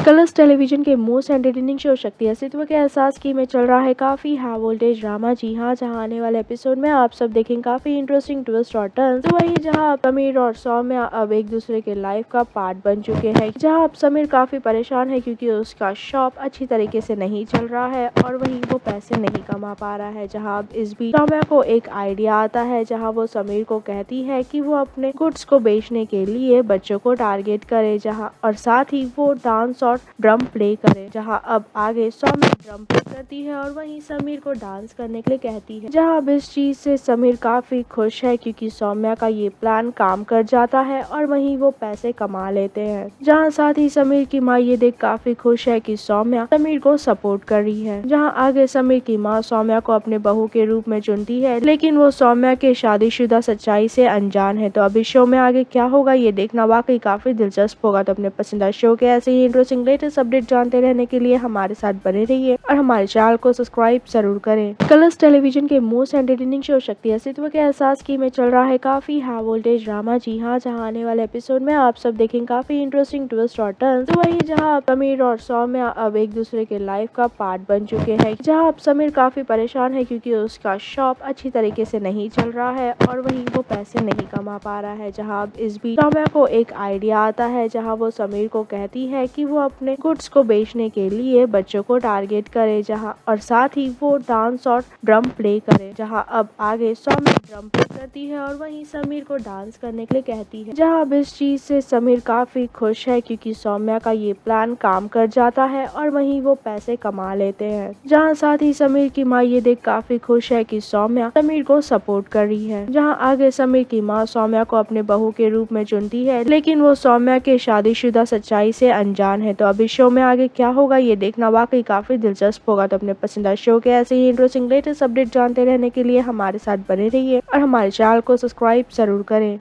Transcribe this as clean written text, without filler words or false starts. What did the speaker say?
Colours television के most entertaining show Shakti Astitva के एहसास की में चल रहा है काफी हाई वोल्टेज ड्रामा। जी हाँ, जहाँ आने वाले एपिसोड में आप सब देखेंगे काफी इंटरेस्टिंग ट्विस्ट और टर्न। तो वहीं जहाँ समीर और सौम्या अब एक दूसरे के लाइफ का पार्ट बन चुके हैं। जहाँ अब समीर काफी परेशान है क्योंकि उसका शॉप अच्छी तरीके से नहीं चल रहा है और वहीं वो पैसे नहीं कमा पा रहा है। जहाँ अब इस बीच सौम्या को एक आइडिया आता है, जहाँ वो समीर को कहती है कि वो अपने गुड्स को बेचने के लिए बच्चों को टारगेट करे, जहाँ और साथ ही वो डांस और ड्रम प्ले करे। जहां अब आगे सौम्या ड्रम प्ले करती है और वहीं समीर को डांस करने के लिए कहती है। जहां अब इस चीज से समीर काफी खुश है क्योंकि सौम्या का ये प्लान काम कर जाता है और वहीं वो पैसे कमा लेते हैं। जहां साथ ही समीर की माँ ये देख काफी खुश है कि सौम्या समीर को सपोर्ट कर रही है। जहां आगे समीर की माँ सौम्या को अपने बहू के रूप में चुनती है, लेकिन वो सौम्या के शादीशुदा सच्चाई से अनजान है। तो अभी शो में आगे क्या होगा ये देखना वाकई काफी दिलचस्प होगा। तो अपने पसंदीदा शो के ऐसे ही इंटरेस्टिंग लेटेस्ट अपडेट जानते रहने के लिए हमारे साथ बने रहिए और हमारे चैनल को सब्सक्राइब जरूर करें। कलर्स टेलीविजन के most entertaining show Shakti Astitva के एहसास की में चल रहा है काफी हाई वोल्टेज ड्रामा। जी हाँ, जहाँ आने वाले एपिसोड में आप सब देखेंगे काफी इंटरेस्टिंग ट्विस्ट और टर्न। तो वहीं जहाँ समीर और सौम्या अब एक दूसरे के लाइफ का पार्ट बन चुके हैं। जहाँ अब समीर काफी परेशान है क्योंकि उसका शॉप अच्छी तरीके से नहीं चल रहा है और वहीं वो पैसे नहीं कमा पा रहा है। जहाँ अब इस बीच सौम्या को एक आइडिया आता है, जहाँ वो समीर को कहती है कि वो अपने गुड्स को बेचने के लिए बच्चों को टारगेट करे, जहां और साथ ही वो डांस और ड्रम प्ले करे। जहां अब आगे सौम्या ड्रम प्ले करती है और वहीं समीर को डांस करने के लिए कहती है। जहां अब इस चीज से समीर काफी खुश है क्योंकि सौम्या का ये प्लान काम कर जाता है और वहीं वो पैसे कमा लेते हैं। जहां साथ ही समीर की माँ ये देख काफी खुश है कि सौम्या समीर को सपोर्ट कर रही है। जहां आगे समीर की माँ सौम्या को अपने बहू के रूप में चुनती है, लेकिन वो सौम्या के शादीशुदा सच्चाई से अनजान है। तो अभी शो में आगे क्या होगा ये देखना वाकई काफी दिलचस्प होगा। तो अपने पसंदीदा शो के ऐसे ही इंटरेस्टिंग लेटेस्ट अपडेट जानते रहने के लिए हमारे साथ बने रहिए और हमारे चैनल को सब्सक्राइब जरूर करें।